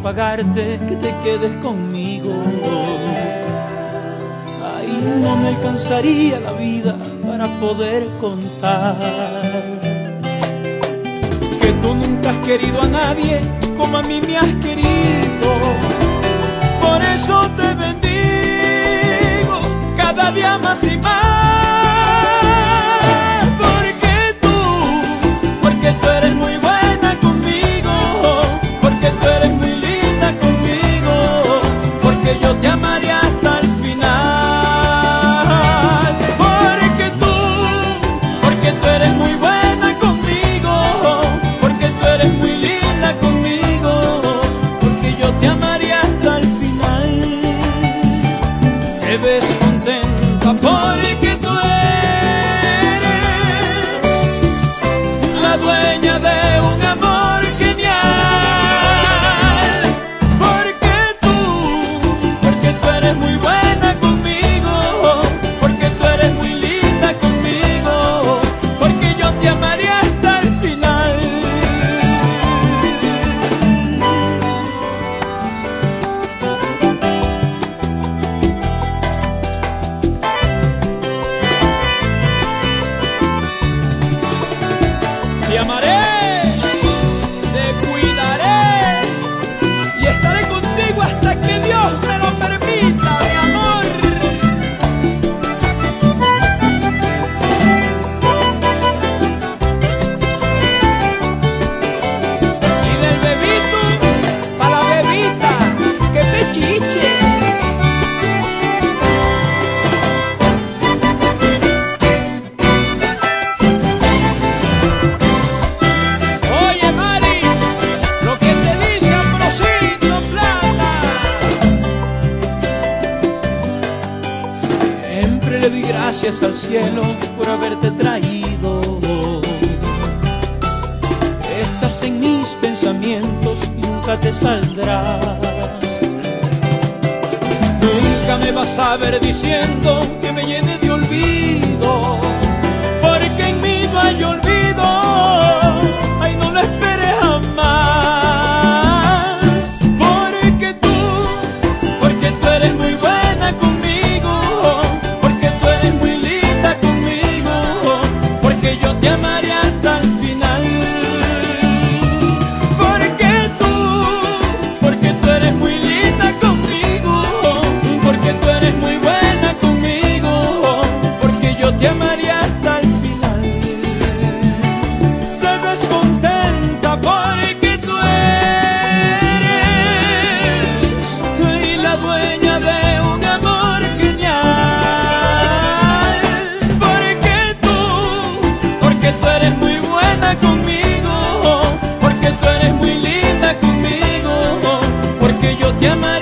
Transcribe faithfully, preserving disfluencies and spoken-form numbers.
pagarte que te quedes conmigo. Ay, no me alcanzaría la vida para poder contar que tú nunca has querido a nadie como a mí me has querido. Por eso te bendigo cada día más y más. Porque tú, porque tú eres muy buena conmigo, porque tú eres muy linda conmigo, porque yo te amaré hasta el final. Porque tú, porque tú eres muy buena conmigo, porque tú eres muy linda conmigo, porque yo te amaré hasta el final. Te ves contenta porque tú eres la dueña de un amor genial. Porque tú, porque tú eres muy buena conmigo, porque tú eres muy linda conmigo, porque yo te amaré hasta el final. Te amaré, te cuidaré y estaré contigo hasta que Dios me lo permita, mi amor. Y del bebito pa' la bebita, que pechiche. Oye, Mari, lo que te dice Ambrosito Plata. Siempre le doy gracias al cielo por haberte traído. Estás en mis pensamientos y nunca te saldrás. Nunca me vas a ver diciendo que me llene de olvido, porque en mí no hay olvido. Ay, no lo esperes jamás. Porque tú, porque tú eres muy buena conmigo, porque tú eres muy linda conmigo, porque yo te amaré hasta el final. Porque tú, porque tú eres muy linda conmigo, porque tú eres muy buena conmigo, porque yo te amaré hasta el final. Te ves contenta porque tú eres la dueña de un amor genial. Porque tú, porque tú eres muy buena conmigo, porque tú eres muy linda conmigo, porque yo te amaré